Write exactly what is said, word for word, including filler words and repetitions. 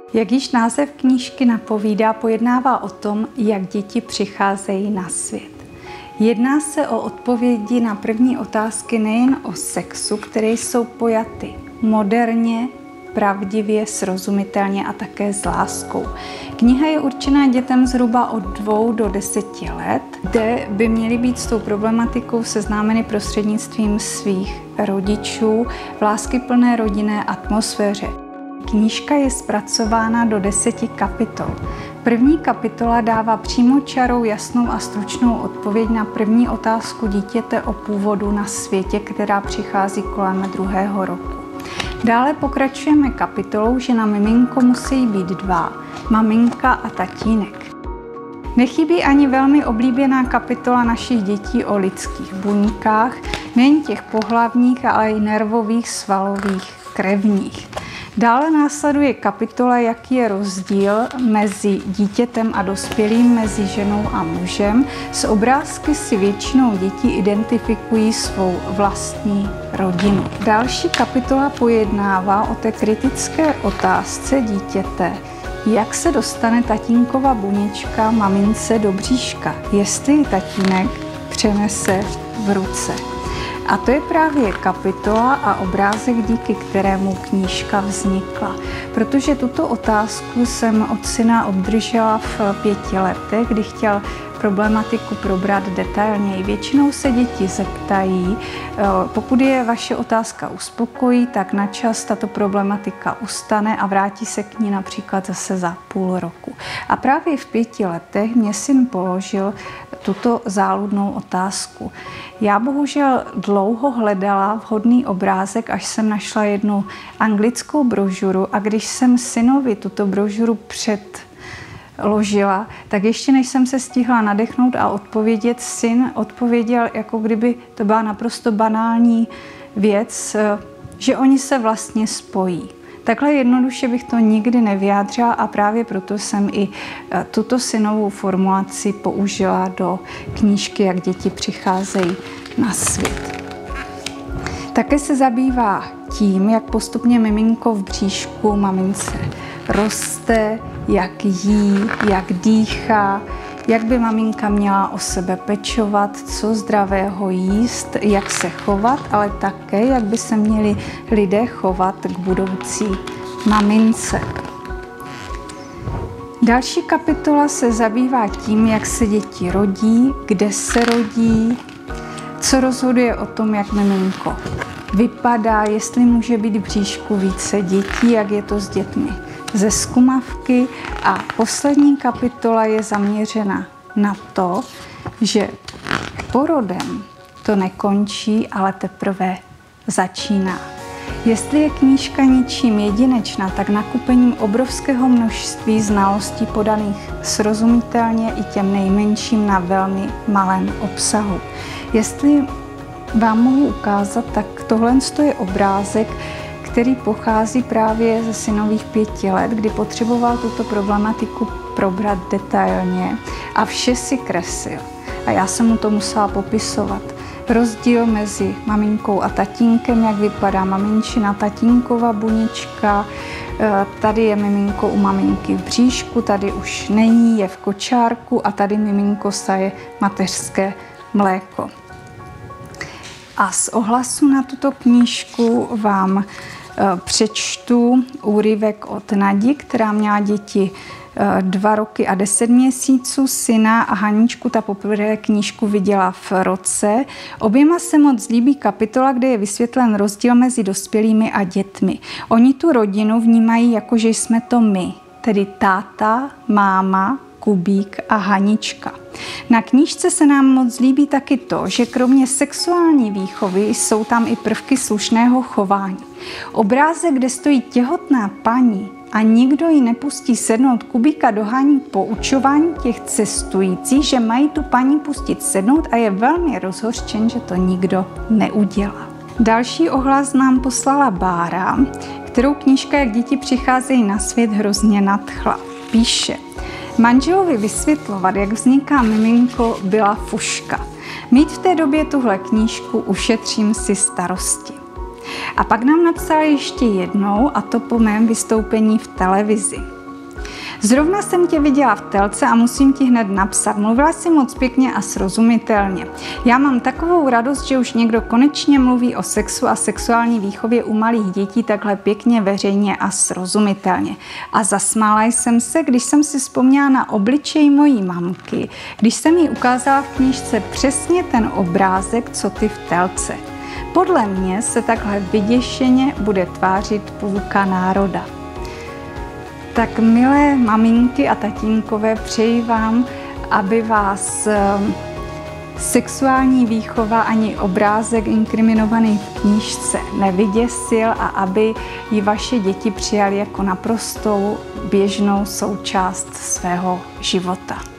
Jak již název knížky napovídá, pojednává o tom, jak děti přicházejí na svět. Jedná se o odpovědi na první otázky nejen o sexu, které jsou pojaty moderně, pravdivě, srozumitelně a také s láskou. Kniha je určená dětem zhruba od dvou do deseti let, kde by měly být s tou problematikou seznámeny prostřednictvím svých rodičů v láskyplné rodinné atmosféře. Knížka je zpracována do deseti kapitol. První kapitola dává přímočarou, jasnou a stručnou odpověď na první otázku dítěte o původu na světě, která přichází kolem druhého roku. Dále pokračujeme kapitolou, že na miminko musí být dva, maminka a tatínek. Nechybí ani velmi oblíbená kapitola našich dětí o lidských buňkách, nejen těch pohlavních, ale i nervových, svalových, krevních. Dále následuje kapitola, jaký je rozdíl mezi dítětem a dospělým, mezi ženou a mužem. Z obrázky si většinou děti identifikují svou vlastní rodinu. Další kapitola pojednává o té kritické otázce dítěte, jak se dostane tatínkova buněčka mamince do bříška, jestli ji tatínek přenese v ruce. A to je právě kapitola a obrázek, díky kterému knížka vznikla. Protože tuto otázku jsem od syna obdržela v pěti letech, kdy chtěl problematiku probrat detailněji. Většinou se děti zeptají, pokud je vaše otázka uspokojí, tak na čas tato problematika ustane a vrátí se k ní například zase za půl roku. A právě v pěti letech mě syn položil tuto záludnou otázku. Já bohužel dlouho hledala vhodný obrázek, až jsem našla jednu anglickou brožuru, a když jsem synovi tuto brožuru předložila, tak ještě než jsem se stihla nadechnout a odpovědět, syn odpověděl, jako kdyby to byla naprosto banální věc, že oni se vlastně spojí. Takhle jednoduše bych to nikdy nevyjádřila a právě proto jsem i tuto synovou formulaci použila do knížky, jak děti přicházejí na svět. Také se zabývá tím, jak postupně miminko v bříšku mamince roste, jak jí, jak dýchá, jak by maminka měla o sebe pečovat, co zdravého jíst, jak se chovat, ale také, jak by se měli lidé chovat k budoucí mamince. Další kapitola se zabývá tím, jak se děti rodí, kde se rodí, co rozhoduje o tom, jak miminko vypadá, jestli může být v bříšku více dětí, jak je to s dětmi ze zkumavky. A poslední kapitola je zaměřena na to, že porodem to nekončí, ale teprve začíná. Jestli je knížka ničím jedinečná, tak nakupením obrovského množství znalostí podaných srozumitelně i těm nejmenším na velmi malém obsahu. Jestli vám mohu ukázat, tak tohle je obrázek, který pochází právě ze synových pěti let, kdy potřeboval tuto problematiku probrat detailně a vše si kreslil. A já jsem mu to musela popisovat. Rozdíl mezi maminkou a tatínkem, jak vypadá maminčina, tatínkova buněčka, tady je miminko u maminky v bříšku, tady už není, je v kočárku a tady miminko saje mateřské mléko. A z ohlasu na tuto knížku vám přečtu úryvek od Nadi, která měla děti dva roky a deset měsíců, syna a Haničku, ta poprvé knížku viděla v roce. Oběma se moc líbí kapitola, kde je vysvětlen rozdíl mezi dospělými a dětmi. Oni tu rodinu vnímají jako, že jsme to my, tedy táta, máma, Kubík a Hanička. Na knížce se nám moc líbí taky to, že kromě sexuální výchovy jsou tam i prvky slušného chování. Obrázek, kde stojí těhotná paní a nikdo ji nepustí sednout Kubíka do Haní, poučování těch cestujících, že mají tu paní pustit sednout, a je velmi rozhořčen, že to nikdo neudělá. Další ohlas nám poslala Bára, kterou knížka Jak děti přicházejí na svět hrozně nadchla. Píše: manželovi vysvětlovat, jak vzniká miminko, byla fuška. Mít v té době tuhle knížku, ušetřím si starosti. A pak nám napsal ještě jednou, a to po mém vystoupení v televizi. Zrovna jsem tě viděla v telce a musím ti hned napsat. Mluvila jsi moc pěkně a srozumitelně. Já mám takovou radost, že už někdo konečně mluví o sexu a sexuální výchově u malých dětí takhle pěkně, veřejně a srozumitelně. A zasmála jsem se, když jsem si vzpomněla na obličej mojí mamky, když jsem jí ukázala v knížce přesně ten obrázek, co ty v telce. Podle mě se takhle vyděšeně bude tvářit půlka národa. Tak milé maminky a tatínkové, přeji vám, aby vás sexuální výchova ani obrázek inkriminovaný v knížce nevyděsil a aby ji vaše děti přijali jako naprostou běžnou součást svého života.